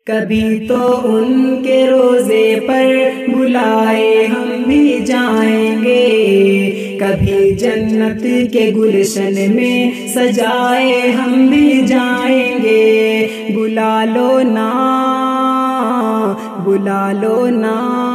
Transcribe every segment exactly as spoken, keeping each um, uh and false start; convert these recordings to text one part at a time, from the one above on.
کبھی تو ان کے روزے پر بلائے ہم بھی جائیں گے، کبھی جنت کے گلشن میں سجائے ہم بھی جائیں گے۔ بلا لو نا بلا لو نا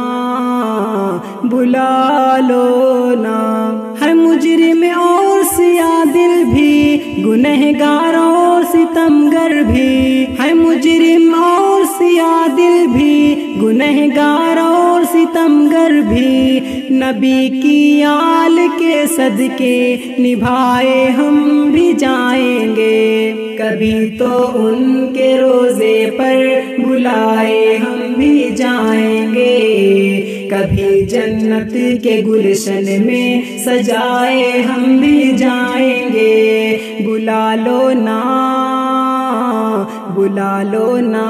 بلا لو نا، ہے مجرم اور سیاہ دل بھی، گنہگار اور ستمگر بھی، ہے مجرم اور سیاہ دل بھی، گنہگار اور ستمگر بھی، نبی کی آل کے صدقے نبھائے ہم بھی جائیں گے۔ کبھی تو ان کے روزے پر بلائے ہم بھی جائیں گے، کبھی جنت کے گلشن میں سجائے ہم بھی جائیں گے۔ بلا لو نا بلا لو نا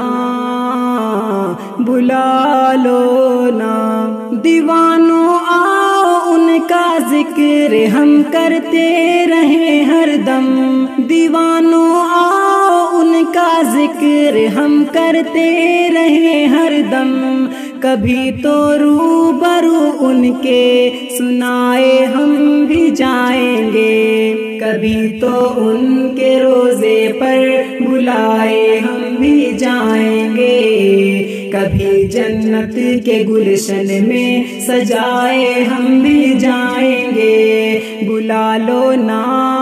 بلا لو نا، دیوانوں آؤ ان کا ذکر ہم کرتے رہیں ہر دم، دیوانوں آؤ ان کا ذکر ہم کرتے رہیں ہر دم، کبھی تو روبرو ان کے سنائے ہم بھی جائیں گے۔ کبھی تو ان کے روزے پر بلائے ہم بھی جائیں گے، کبھی جنت کے گلشن میں سجائے ہم بھی جائیں گے۔ بلا لو نا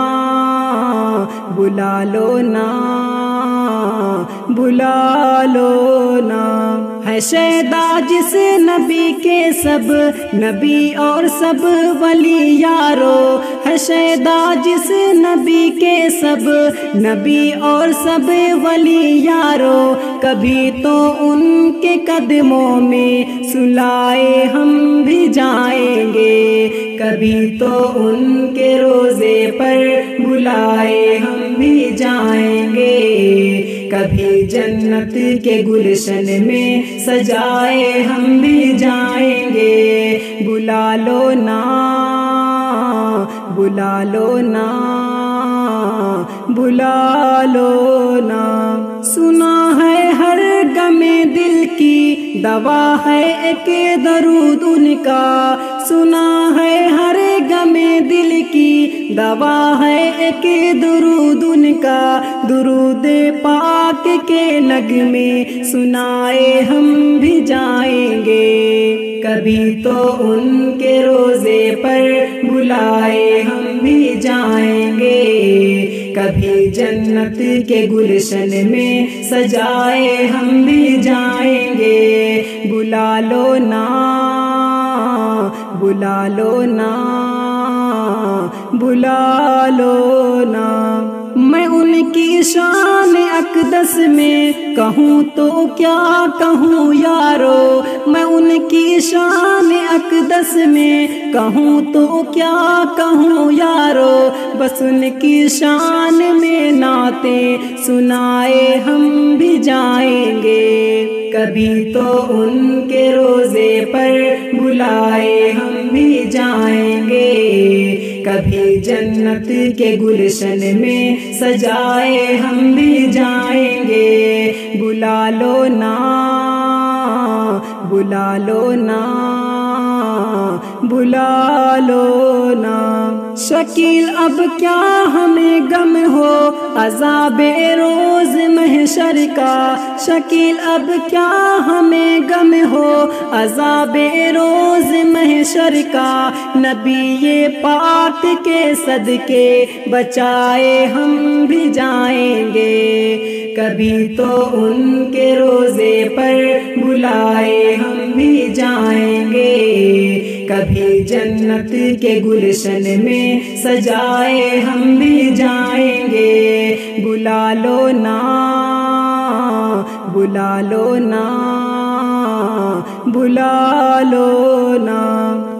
بلا لو نا بلا لو نا، ہے شیدا جس نبی کے سب نبی اور سب ولی یارو، ہے شیدا جس نبی کے سب نبی اور سب ولی یارو، کبھی تو ان کے قدموں میں سلائے ہم بھی جائیں گے، کبھی تو ان کے روزے پر بلائے ہم بھی جائیں گے، کبھی جنت کے گلشن میں سجائے ہم بھی جائیں گے۔ بلا لو نا بلا لو نا بلا لو نا، سنا ہے ہر غم دل کی دوا ہے ایک درود ان کا، سنا ہے ہر غم دل کی دوا ہے ایک درود ان کا، درود پاک کے نغمے سنائے ہم بھی جائیں گے۔ کبھی تو ان کے روزے پر بلائے ہم بھی جائیں گے، کبھی جنت کے گلشن میں سجائے ہم بھی جائیں گے۔ بلا لو نا بلا لو نا بلا لو نا، میں ان کی شان اقدس میں کہوں تو کیا کہوں یارو، میں ان کی شان اقدس میں کہوں تو کیا کہوں یارو، بس ان کی شان میں نعتیں سنائے ہم بھی جائیں گے۔ کبھی تو ان کے روزے پر بلائے ہم بھی جائیں گے، کبھی جنت کے گلشن میں سجائے ہم بھی جائیں گے۔ بلا لو نا بلا لو نا بلا لو نا، شکیل اب کیا ہمیں غم ہو عذاب روز محشر کا، شکیل اب کیا ہمیں غم ہو عذاب روز محشر کا، نبی پاک کے صدقے بچائے ہم بھی جائیں گے۔ کبھی تو ان کے روزے پر بلائے ہم بھی جائیں گے، کبھی جنت کے گلشن میں سجائے ہم بھی جائیں گے۔ بلا لو نا بلا لو نا بلا لو نا۔